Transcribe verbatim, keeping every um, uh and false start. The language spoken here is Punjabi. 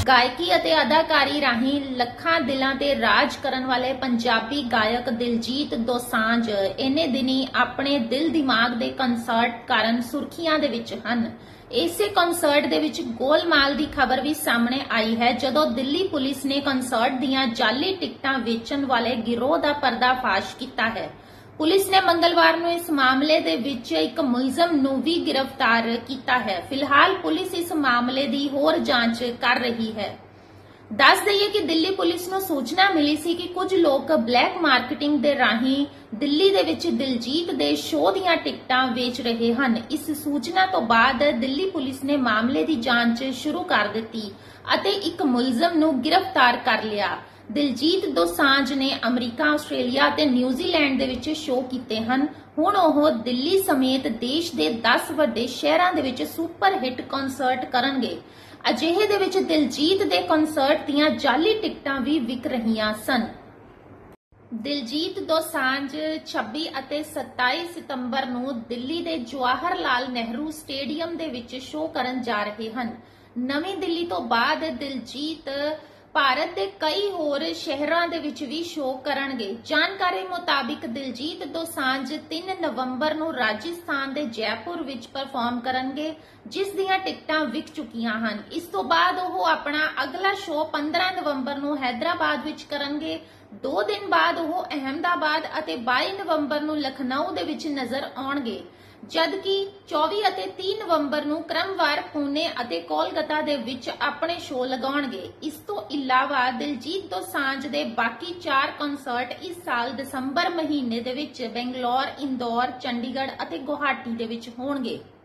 ਗਾਇਕੀ ਅਤੇ ਅਦਾਕਾਰੀ ਰਾਹੀਂ ਲੱਖਾਂ ਦਿਲਾਂ ਤੇ ਰਾਜ ਕਰਨ ਵਾਲੇ ਪੰਜਾਬੀ ਗਾਇਕ ਦਿਲਜੀਤ ਦੋਸਾਂਝ ਇਹਨੇ ਦਿਨੀ ਆਪਣੇ ਦਿਲ ਦਿਮਾਗ ਦੇ ਕੰਸਰਟ ਕਾਰਨ ਸੁਰਖੀਆਂ ਦੇ ਵਿੱਚ ਹਨ। ਇਸੇ ਕੰਸਰਟ ਦੇ ਵਿੱਚ ਗੋਲਮਾਲ ਦੀ ਖਬਰ ਵੀ ਸਾਹਮਣੇ ਆਈ ਹੈ, ਜਦੋਂ ਦਿੱਲੀ ਪੁਲਿਸ ਨੇ ਕੰਸਰਟ ਦੀਆਂ ਜਾਲੀ ਟਿਕਟਾਂ ਵੇਚਣ ਵਾਲੇ ਗਿਰੋਹ ਦਾ ਪਰਦਾਫਾਸ਼ ਕੀਤਾ ਹੈ। ਪੁਲਿਸ ਨੇ ਮੰਗਲਵਾਰ ਨੂੰ ਇਸ ਮਾਮਲੇ ਦੇ ਵਿੱਚ ਇੱਕ ਮੁਲਜ਼ਮ ਨੂੰ ਵੀ ਗ੍ਰਿਫਤਾਰ ਕੀਤਾ ਹੈ। ਫਿਲਹਾਲ ਪੁਲਿਸ ਇਸ ਮਾਮਲੇ ਦੀ ਹੋਰ ਜਾਂਚ ਕਰ ਰਹੀ ਹੈ। ਦੱਸ ਦਈਏ ਕਿ ਦਿੱਲੀ ਪੁਲਿਸ ਨੂੰ ਸੂਚਨਾ ਮਿਲੀ ਸੀ ਕਿ ਕੁਝ ਲੋਕ ਬਲੈਕ ਮਾਰਕੀਟਿੰਗ ਦੇ ਰਾਹੀਂ ਦਿੱਲੀ ਦੇ ਵਿੱਚ ਦਿਲਜੀਤ ਦੇ ਸ਼ੋਅ ਦੀਆਂ ਟਿਕਟਾਂ ਵੇਚ ਰਹੇ ਹਨ। ਇਸ ਸੂਚਨਾ ਤੋਂ ਬਾਅਦ ਦਿੱਲੀ ਪੁਲਿਸ ਨੇ ਮਾਮਲੇ ਦੀ ਜਾਂਚ ਸ਼ੁਰੂ ਕਰ ਦਿੱਤੀ ਅਤੇ ਇੱਕ ਮੁਲਜ਼ਮ ਨੂੰ ਗ੍ਰਿਫਤਾਰ ਕਰ ਲਿਆ। ਦਿਲਜੀਤ ਦੋਸਾਂਝ ਨੇ ਅਮਰੀਕਾ, ਆਸਟ੍ਰੇਲੀਆ ਅਤੇ ਨਿਊਜ਼ੀਲੈਂਡ ਦੇ ਵਿੱਚ ਸ਼ੋਅ ਕੀਤੇ ਹਨ। ਹੁਣ ਉਹ ਦਿੱਲੀ ਸਮੇਤ ਦੇਸ਼ ਦੇ ਦਸ ਵੱਡੇ ਸ਼ਹਿਰਾਂ ਦੇ ਵਿੱਚ ਸੁਪਰ ਹਿੱਟ ਕੰਸਰਟ ਕਰਨਗੇ। ਅਜਿਹੇ ਦੇ ਵਿੱਚ ਦਿਲਜੀਤ ਦੇ ਕੰਸਰਟ ਦੀਆਂ ਜਾਲੀ ਟਿਕਟਾਂ ਵੀ ਵਿਕ ਰਹੀਆਂ ਸਨ। ਦਿਲਜੀਤ ਦੋਸਾਂਝ ਛੱਬੀ ਅਤੇ ਸਤਾਈ ਸਤੰਬਰ ਨੂੰ ਦਿੱਲੀ ਦੇ ਜਵਾਹਰ ਲਾਲ ਨਹਿਰੂ ਸਟੇਡੀਅਮ ਦੇ ਵਿੱਚ ਸ਼ੋਅ ਕਰਨ ਜਾ ਰਹੇ ਹਨ। ਨਵੀਂ ਦਿੱਲੀ ਤੋਂ ਬਾਅਦ ਦਿਲਜੀਤ ਭਾਰਤ ਦੇ ਕਈ ਹੋਰ ਸ਼ਹਿਰਾਂ ਦੇ ਵਿੱਚ ਵੀ ਸ਼ੋਅ ਕਰਨਗੇ। ਜਾਣਕਾਰੀ ਮੁਤਾਬਿਕ ਦਿਲਜੀਤ ਦੋਸਾਂਝ ਤਿੰਨ ਨਵੰਬਰ ਨੂੰ ਰਾਜਸਥਾਨ ਦੇ ਜੈਪੁਰ ਵਿੱਚ ਪਰਫਾਰਮ ਕਰਨਗੇ, ਜਿਸ ਦੀਆਂ ਟਿਕਟਾਂ ਵਿਕ ਚੁੱਕੀਆਂ ਹਨ। ਇਸ ਤੋਂ ਬਾਅਦ ਉਹ ਆਪਣਾ ਅਗਲਾ ਸ਼ੋਅ ਪੰਦਰਾਂ ਨਵੰਬਰ ਨੂੰ ਹੈਦਰਾਬਾਦ ਵਿੱਚ ਕਰਨਗੇ। ਦੋ ਦਿਨ ਬਾਅਦ ਉਹ ਅਹਿਮਦਾਬਾਦ ਅਤੇ ਬਾਈ ਨਵੰਬਰ ਨੂੰ ਲਖਨਊ ਦੇ ਵਿੱਚ ਨਜ਼ਰ ਆਉਣਗੇ, ਜਦਕਿ ਚੌਵੀ ਅਤੇ ਤੀਹ ਨਵੰਬਰ ਨੂੰ ਕ੍ਰਮਵਾਰ ਪੁਣੇ ਅਤੇ ਕੋਲਕਾਤਾ ਦੇ ਵਿੱਚ ਆਪਣੇ ਸ਼ੋਅ ਲਗਾਉਣਗੇ। ਇਸ ਤੋਂ ਇਲਾਵਾ ਦਿਲਜੀਤ ਦੋਸਾਂਝ ਦੇ ਬਾਕੀ ਚਾਰ ਕੰਸਰਟ ਇਸ ਸਾਲ ਦਸੰਬਰ ਮਹੀਨੇ ਦੇ ਵਿੱਚ ਬੰਗਲੌਰ, ਇੰਦੌਰ, ਚੰਡੀਗੜ੍ਹ ਅਤੇ ਗੁਹਾਟੀ ਦੇ ਵਿੱਚ ਹੋਣਗੇ।